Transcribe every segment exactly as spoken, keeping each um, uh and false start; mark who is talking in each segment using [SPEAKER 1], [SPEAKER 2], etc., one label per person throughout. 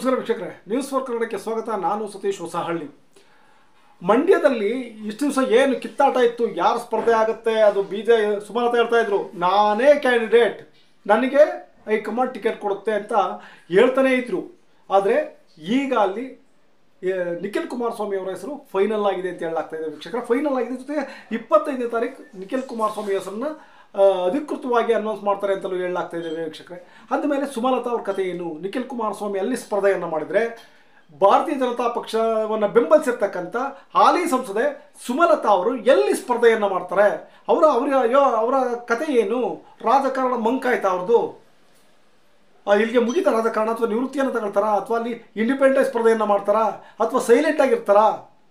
[SPEAKER 1] ನಮಸ್ಕಾರ ವೀಕ್ಷಕರೇ, news four ಕನ್ನಡಕ್ಕೆ ಸ್ವಾಗತ. ನಾನು ಸತೀಶ್ ಹೊಸಹಳ್ಳಿ. ಮಂಡ್ಯದಲ್ಲಿ ಇಷ್ಟು ದಿವಸ ಏನು ಕಿತ್ತಾಟ ಇತ್ತು, ಯಾರು ಸ್ಪರ್ಧೆ ಆಗುತ್ತೆ, ಅದು ಬಿ ಜೆ ಸುಮಲತಾ ಹೇಳ್ತಾ ಇದ್ರು ನಾನೇ ಕ್ಯಾಂಡಿಡೇಟ್, ನನಗೆ ಹೈಕಮಾಂಡ್ ಟಿಕೆಟ್ ಕೊಡುತ್ತೆ ಅಂತ ಹೇಳ್ತಾನೇ ಇದ್ರು. ಆದರೆ ಈಗ ಅಲ್ಲಿ ನಿಖಿಲ್ ಕುಮಾರಸ್ವಾಮಿ ಅವರ ಹೆಸರು ಫೈನಲ್ ಆಗಿದೆ ಅಂತ ಹೇಳಲಾಗ್ತಾ ಇದೆ ವೀಕ್ಷಕರ. ಫೈನಲ್ ಆಗಿದೆ, ಜೊತೆಗೆ ಇಪ್ಪತ್ತೈದನೇ ತಾರೀಕು ನಿಖಿಲ್ ಕುಮಾರಸ್ವಾಮಿ ಹೆಸರನ್ನ ಅಧಿಕೃತವಾಗಿ ಅನೌನ್ಸ್ ಮಾಡ್ತಾರೆ ಅಂತಲೂ ಹೇಳಲಾಗ್ತಾ ಇದೆ ವೀಕ್ಷಕರೇ. ಅಂದಮೇಲೆ ಸುಮಲತಾ ಅವ್ರ ಕಥೆ ಏನು? ನಿಖಿಲ್ ಕುಮಾರಸ್ವಾಮಿ ಅಲ್ಲಿ ಸ್ಪರ್ಧೆಯನ್ನು ಮಾಡಿದರೆ ಭಾರತೀಯ ಜನತಾ ಪಕ್ಷವನ್ನು ಬೆಂಬಲಿಸಿರ್ತಕ್ಕಂಥ ಹಾಲಿ ಸಂಸದೆ ಸುಮಲತಾ ಅವರು ಎಲ್ಲಿ ಸ್ಪರ್ಧೆಯನ್ನು ಮಾಡ್ತಾರೆ? ಅವರ ಅವ್ರ ಅಯ್ಯೋ ಅವರ ಕಥೆ ಏನು? ರಾಜಕಾರಣ ಮಂಕಾಯ್ತಾ ಅವ್ರದ್ದು? ಇಲ್ಲಿಗೆ ಮುಗಿತಾ ರಾಜಕಾರಣ, ಅಥವಾ ನಿವೃತ್ತಿಯನ್ನು ತಗೊಳ್ತಾರಾ, ಅಥವಾ ಅಲ್ಲಿ ಇಂಡಿಪೆಂಡೆಂಟ್ ಸ್ಪರ್ಧೆಯನ್ನು ಮಾಡ್ತಾರಾ, ಅಥವಾ ಸೈಲೆಂಟ್ ಆಗಿರ್ತಾರಾ?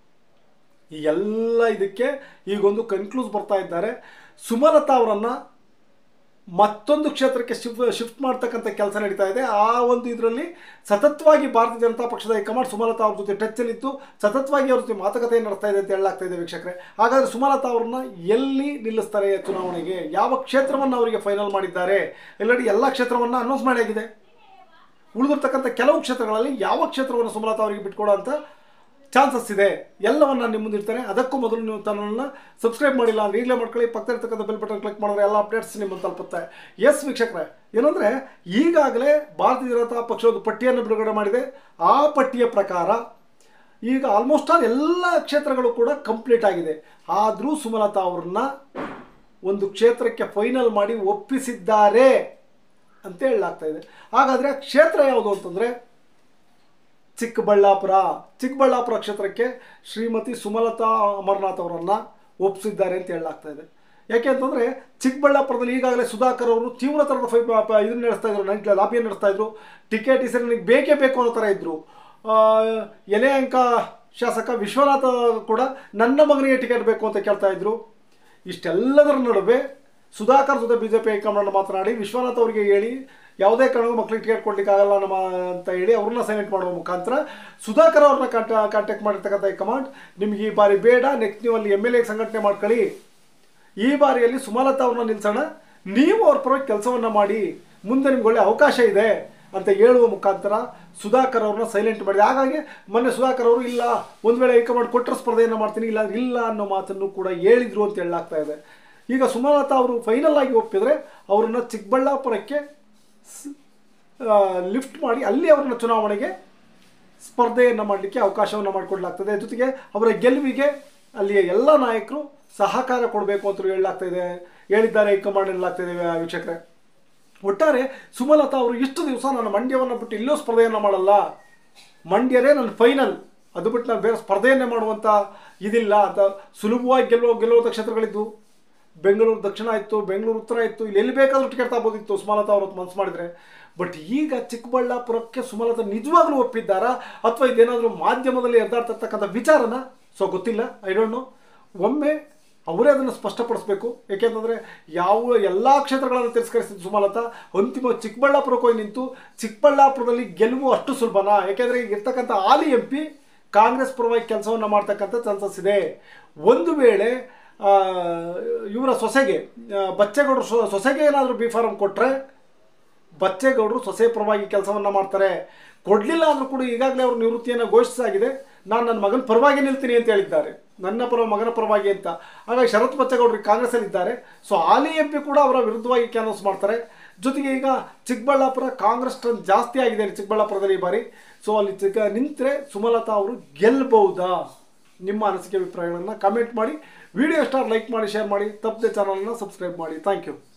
[SPEAKER 1] ಈ ಎಲ್ಲ ಇದಕ್ಕೆ ಈಗೊಂದು ಕನ್ಕ್ಲೂಸ್ ಬರ್ತಾ ಇದ್ದಾರೆ. ಸುಮಲತಾ ಅವರನ್ನು ಮತ್ತೊಂದು ಕ್ಷೇತ್ರಕ್ಕೆ ಶಿಫ್ಟ್ ಶಿಫ್ಟ್ ಮಾಡ್ತಕ್ಕಂಥ ಕೆಲಸ ನಡೀತಾ ಇದೆ. ಆ ಒಂದು ಇದರಲ್ಲಿ ಸತತವಾಗಿ ಭಾರತೀಯ ಜನತಾ ಪಕ್ಷದ ಹೈಕಮಾಂಡ್ ಸುಮಲತಾ ಅವ್ರ ಜೊತೆ ಟಚ್ಚಲ್ಲಿತ್ತು, ಸತತವಾಗಿ ಅವ್ರ ಜೊತೆ ಮಾತುಕತೆ ನಡೆಸ್ತಾ ಇದೆ ಅಂತ ಹೇಳಲಾಗ್ತಾ ಇದೆ ವೀಕ್ಷಕರೇ. ಹಾಗಾದರೆ ಸುಮಲತಾ ಅವ್ರನ್ನ ಎಲ್ಲಿ ನಿಲ್ಲಿಸ್ತಾರೆ ಚುನಾವಣೆಗೆ? ಯಾವ ಕ್ಷೇತ್ರವನ್ನು ಅವರಿಗೆ ಫೈನಲ್ ಮಾಡಿದ್ದಾರೆ? ಎಲ್ಲೆಡೆ ಎಲ್ಲ ಕ್ಷೇತ್ರವನ್ನು ಅನೌನ್ಸ್ ಮಾಡಿ ಆಗಿದೆ. ಉಳಿದಿರ್ತಕ್ಕಂಥ ಕೆಲವು ಕ್ಷೇತ್ರಗಳಲ್ಲಿ ಯಾವ ಕ್ಷೇತ್ರವನ್ನು ಸುಮಲತಾ ಅವರಿಗೆ ಬಿಟ್ಕೊಡೋ ಅಂತ ಚಾನ್ಸಸ್ ಇದೆ, ಎಲ್ಲವನ್ನು ನಿಮ್ಮ ಮುಂದಿರ್ತಾನೆ. ಅದಕ್ಕೂ ಮೊದಲು ನೀವು ಚಾನಲನ್ನು ಸಬ್ಸ್ಕ್ರೈಬ್ ಮಾಡಿಲ್ಲ ಅಂದರೆ ಈಗಲೇ ಮಾಡ್ಕೊಳ್ಳಿ. ಪಕ್ಕದಲ್ಲಿರ್ತಕ್ಕಂಥ ಬೆಲ್ ಬಟನ್ ಕ್ಲಿಕ್ ಮಾಡಿದ್ರೆ ಎಲ್ಲ ಅಪ್ಡೇಟ್ಸ್ ನಿಮ್ಮ ತಲುಪುತ್ತೆ. ಎಸ್ ವೀಕ್ಷಕರೇ, ಏನಂದರೆ ಈಗಾಗಲೇ ಭಾರತೀಯ ಜನತಾ ಪಕ್ಷ ಒಂದು ಪಟ್ಟಿಯನ್ನು ಬಿಡುಗಡೆ ಮಾಡಿದೆ. ಆ ಪಟ್ಟಿಯ ಪ್ರಕಾರ ಈಗ ಆಲ್ಮೋಸ್ಟ್ ಆಲ್ ಎಲ್ಲ ಕ್ಷೇತ್ರಗಳು ಕೂಡ ಕಂಪ್ಲೀಟ್ ಆಗಿದೆ. ಆದರೂ ಸುಮಲತಾ ಅವ್ರನ್ನ ಒಂದು ಕ್ಷೇತ್ರಕ್ಕೆ ಫೈನಲ್ ಮಾಡಿ ಒಪ್ಪಿಸಿದ್ದಾರೆ ಅಂತ ಹೇಳಲಾಗ್ತಾ ಇದೆ. ಹಾಗಾದರೆ ಕ್ಷೇತ್ರ ಯಾವುದು ಅಂತಂದರೆ ಚಿಕ್ಕಬಳ್ಳಾಪುರ. ಚಿಕ್ಕಬಳ್ಳಾಪುರ ಕ್ಷೇತ್ರಕ್ಕೆ ಶ್ರೀಮತಿ ಸುಮಲತಾ ಅಮರನಾಥ್ ಅವರನ್ನು ಒಪ್ಪಿಸಿದ್ದಾರೆ ಅಂತ ಹೇಳಲಾಗ್ತಾ ಇದೆ. ಯಾಕೆ ಅಂತಂದರೆ ಚಿಕ್ಕಬಳ್ಳಾಪುರದಲ್ಲಿ ಈಗಾಗಲೇ ಸುಧಾಕರ್ ಅವರು ತೀವ್ರ ಥರದ ಫೈ ಇದನ್ನು ನಡೆಸ್ತಾ ಇದ್ರು, ನನಗೆ ಲಾಬಿಯನ್ನು ನಡೆಸ್ತಾ ಇದ್ರು. ಟಿಕೆಟ್ ಈ ಸರಿ ನನಗೆ ಬೇಕೇ ಬೇಕು ಅನ್ನೋ ಥರ ಇದ್ದರು. ಎಲೆ ಅಂಕ ಶಾಸಕ ವಿಶ್ವನಾಥ ಕೂಡ ನನ್ನ ಮಗನಿಗೆ ಟಿಕೆಟ್ ಬೇಕು ಅಂತ ಕೇಳ್ತಾ ಇದ್ರು. ಇಷ್ಟೆಲ್ಲದರ ನಡುವೆ ಸುಧಾಕರ್ ಜೊತೆ ಬಿ ಜೆ ಪಿ ಹೈಕಮಾಂಡ್ ಮಾತನಾಡಿ ವಿಶ್ವನಾಥ್ ಅವರಿಗೆ ಹೇಳಿ ಯಾವುದೇ ಕಾರಣಕ್ಕೂ ಮಕ್ಕಳಿಗೆ ಟಿಕೆಟ್ ಕೊಡಲಿಕ್ಕಾಗಲ್ಲ ನಮ್ಮ ಅಂತ ಹೇಳಿ ಅವ್ರನ್ನ ಸೈಲೆಂಟ್ ಮಾಡುವ ಮುಖಾಂತರ ಸುಧಾಕರ್ ಅವ್ರನ್ನ ಕಾಂಟಾ ಕಾಂಟ್ಯಾಕ್ಟ್ ಮಾಡಿರ್ತಕ್ಕಂಥ ಹೈಕಮಾಂಡ್, ನಿಮ್ಗೆ ಈ ಬಾರಿ ಬೇಡ, ನೆಕ್ಸ್ಟ್ ನೀವು ಅಲ್ಲಿ ಎಮ್ ಎಲ್ ಎ ಸಂಘಟನೆ ಮಾಡ್ಕೊಳ್ಳಿ, ಈ ಬಾರಿಯಲ್ಲಿ ಸುಮಲತಾ ಅವ್ರನ್ನ ನಿಲ್ಸೋಣ, ನೀವು ಅವ್ರ ಪರವಾಗಿ ಕೆಲಸವನ್ನು ಮಾಡಿ, ಮುಂದೆ ನಿಮ್ಗೆ ಒಳ್ಳೆ ಅವಕಾಶ ಇದೆ ಅಂತ ಹೇಳುವ ಮುಖಾಂತರ ಸುಧಾಕರ್ ಅವ್ರನ್ನ ಸೈಲೆಂಟ್ ಮಾಡಿದೆ. ಹಾಗಾಗಿ ಮೊನ್ನೆ ಸುಧಾಕರ್ ಅವರು ಇಲ್ಲ, ಒಂದು ವೇಳೆ ಹೈಕಮಾಂಡ್ ಕೊಟ್ಟರೆ ಸ್ಪರ್ಧೆಯನ್ನು ಮಾಡ್ತೀನಿ, ಇಲ್ಲ ಇಲ್ಲ ಅನ್ನೋ ಮಾತನ್ನು ಕೂಡ ಹೇಳಿದರು ಅಂತ ಹೇಳಲಾಗ್ತಾ ಇದೆ. ಈಗ ಸುಮಲತಾ ಅವರು ಫೈನಲ್ ಆಗಿ ಒಪ್ಪಿದರೆ ಅವ್ರನ್ನ ಚಿಕ್ಕಬಳ್ಳಾಪುರಕ್ಕೆ ಲಿಫ್ಟ್ ಮಾಡಿ ಅಲ್ಲಿ ಅವ್ರನ್ನ ಚುನಾವಣೆಗೆ ಸ್ಪರ್ಧೆಯನ್ನು ಮಾಡಲಿಕ್ಕೆ ಅವಕಾಶವನ್ನು ಮಾಡಿಕೊಡ್ಲಾಗ್ತದೆ. ಜೊತೆಗೆ ಅವರ ಗೆಲುವಿಗೆ ಅಲ್ಲಿಯ ಎಲ್ಲ ನಾಯಕರು ಸಹಕಾರ ಕೊಡಬೇಕು ಅಂತ ಹೇಳಲಾಗ್ತಾ ಇದೆ, ಹೇಳಿದ್ದಾರೆ ಹೈಕಮಾಂಡ್ ಎನ್ನಲಾಗ್ತಾ ಇದೆ ವೀಕ್ಷಕರೇ. ಒಟ್ಟಾರೆ ಸುಮಲತಾ ಅವರು ಇಷ್ಟು ದಿವಸ ನಾನು ಮಂಡ್ಯವನ್ನು ಬಿಟ್ಟು ಇಲ್ಲೂ ಸ್ಪರ್ಧೆಯನ್ನು ಮಾಡಲ್ಲ, ಮಂಡ್ಯರೇ ನನ್ನ ಫೈನಲ್, ಅದು ಬಿಟ್ಟು ನಾನು ಬೇರೆ ಸ್ಪರ್ಧೆಯನ್ನೇ ಮಾಡುವಂಥ ಇದಿಲ್ಲ ಅಂತ ಸುಲಭವಾಗಿ ಗೆಲ್ಲುವ ಗೆಲ್ಲುವಂಥ ಕ್ಷೇತ್ರಗಳಿದ್ದು. ಬೆಂಗಳೂರು ದಕ್ಷಿಣ ಇತ್ತು, ಬೆಂಗಳೂರು ಉತ್ತರ ಇತ್ತು, ಇಲ್ಲಿ ಎಲ್ಲಿ ಬೇಕಾದರೂ ಟಿಕೆಟ್ ತಗೋಬೋದಿತ್ತು ಸುಮಲತಾ ಅವರು ಮನಸ್ಸು ಮಾಡಿದರೆ. ಬಟ್ ಈಗ ಚಿಕ್ಕಬಳ್ಳಾಪುರಕ್ಕೆ ಸುಮಲತಾ ನಿಜವಾಗ್ಲೂ ಒಪ್ಪಿದ್ದಾರಾ, ಅಥವಾ ಇದೇನಾದರೂ ಮಾಧ್ಯಮದಲ್ಲಿ ಎದ್ದಾಡ್ತಿರ್ತಕ್ಕಂಥ ವಿಚಾರನ? ಸೊ ಗೊತ್ತಿಲ್ಲ, ಐ ಡೋಂಟ್ ನೋ. ಒಮ್ಮೆ ಅವರೇ ಅದನ್ನು ಸ್ಪಷ್ಟಪಡಿಸಬೇಕು. ಏಕೆಂತಂದರೆ ಯಾವ ಎಲ್ಲ ಕ್ಷೇತ್ರಗಳನ್ನು ತಿರಸ್ಕರಿಸಿದ್ದು ಸುಮಲತಾ, ಅಂತಿಮ ಚಿಕ್ಕಬಳ್ಳಾಪುರಕ್ಕೆ ಹೋಗಿ ನಿಂತು ಚಿಕ್ಕಬಳ್ಳಾಪುರದಲ್ಲಿ ಗೆಲುವು ಅಷ್ಟು ಸುಲಭನಾ? ಯಾಕೆಂದರೆ ಈಗ ಇರ್ತಕ್ಕಂಥ ಹಾಲಿ ಎಂ ಪಿ ಕಾಂಗ್ರೆಸ್ ಪರವಾಗಿ ಕೆಲಸವನ್ನು ಮಾಡ್ತಕ್ಕಂಥ ಚಾನ್ಸಸ್ ಇದೆ. ಒಂದು ವೇಳೆ ಇವರ ಸೊಸೆಗೆ ಬಚ್ಚೇಗೌಡರು ಸೊಸೆಗೆ ಏನಾದರೂ ಬಿ ಫಾರಂ ಕೊಟ್ಟರೆ ಬಚ್ಚೇಗೌಡರು ಸೊಸೆ ಪರವಾಗಿ ಕೆಲಸವನ್ನು ಮಾಡ್ತಾರೆ. ಕೊಡಲಿಲ್ಲ ಅಂದರೂ ಕೂಡ ಈಗಾಗಲೇ ಅವರು ನಿವೃತ್ತಿಯನ್ನು ಘೋಷಿಸಾಗಿದೆ. ನಾನು ನನ್ನ ಮಗನ ಪರವಾಗಿ ನಿಲ್ತೀನಿ ಅಂತ ಹೇಳಿದ್ದಾರೆ, ನನ್ನ ಪರ ಮಗನ ಪರವಾಗಿ ಅಂತ. ಹಾಗಾಗಿ ಶರತ್ ಬಚ್ಚೇಗೌಡರು ಕಾಂಗ್ರೆಸ್ಸಲ್ಲಿದ್ದಾರೆ. ಸೊ ಹಾಲಿ ಎಂ ಪಿ ಕೂಡ ಅವರ ವಿರುದ್ಧವಾಗಿ ಕ್ಯಾನ್ವಸ್ ಮಾಡ್ತಾರೆ. ಜೊತೆಗೆ ಈಗ ಚಿಕ್ಕಬಳ್ಳಾಪುರ ಕಾಂಗ್ರೆಸ್ ಟ್ರೆಂಡ್ ಜಾಸ್ತಿ ಆಗಿದೆ ಚಿಕ್ಕಬಳ್ಳಾಪುರದಲ್ಲಿ ಈ ಬಾರಿ. ಸೊ ಅಲ್ಲಿ ಚಿಕ್ಕ ನಿಂತರೆ ಸುಮಲತಾ ಅವರು ಗೆಲ್ಲಬಹುದಾ? ನಿಮ್ಮ ಅನಿಸಿಕೆ ಅಭಿಪ್ರಾಯಗಳನ್ನು ಕಮೆಂಟ್ ಮಾಡಿ. ವಿಡಿಯೋ ಇಷ್ಟ ಲೈಕ್ ಮಾಡಿ, ಶೇರ್ ಮಾಡಿ, ತಪ್ಪದೆ ಚಾನಲನ್ನು ಸಬ್ಸ್ಕ್ರೈಬ್ ಮಾಡಿ. Thank you.